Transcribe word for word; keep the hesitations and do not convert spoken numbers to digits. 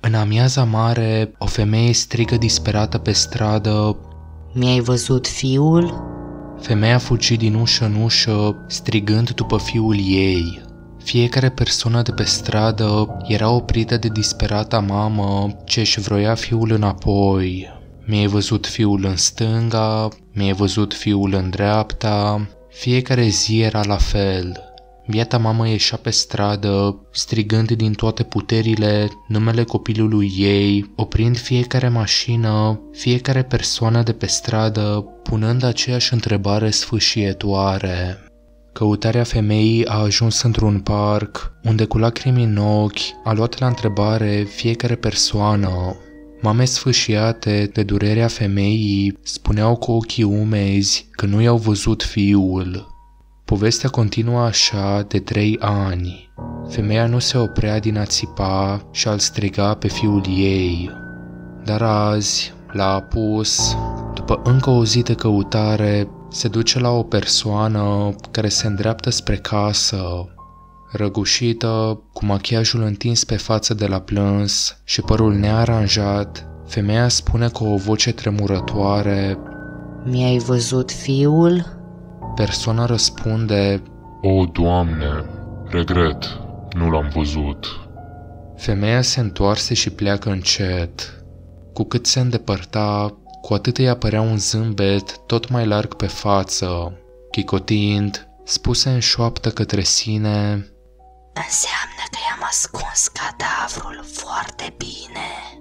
În amiaza mare, o femeie strigă disperată pe stradă: Mi-ai văzut fiul? Femeia fugi din ușă în ușă, strigând după fiul ei. Fiecare persoană de pe stradă era oprită de disperata mamă ce își vroia fiul înapoi. Mi-ai văzut fiul în stânga, mi-ai văzut fiul în dreapta. Fiecare zi era la fel. Biata mamă ieșea pe stradă, strigând din toate puterile numele copilului ei, oprind fiecare mașină, fiecare persoană de pe stradă, punând aceeași întrebare sfâșietoare. Căutarea femeii a ajuns într-un parc, unde cu lacrimi în ochi a luat la întrebare fiecare persoană. Mame sfâșiate de durerea femeii spuneau cu ochii umezi că nu i-au văzut fiul. Povestea continuă așa de trei ani. Femeia nu se oprea din a țipa și a-l striga pe fiul ei. Dar azi, la apus, după încă o zi de căutare, se duce la o persoană care se îndreaptă spre casă. Răgușită, cu machiajul întins pe față de la plâns și părul nearanjat, femeia spune cu o voce tremurătoare: Mi-ai văzut fiul? Persoana răspunde: O, Doamne, regret, nu l-am văzut. Femeia se întoarse și pleacă încet. Cu cât se îndepărta, cu atât îi apărea un zâmbet tot mai larg pe față. Chicotind, spuse în șoaptă către sine: Înseamnă că i-am ascuns cadavrul foarte bine.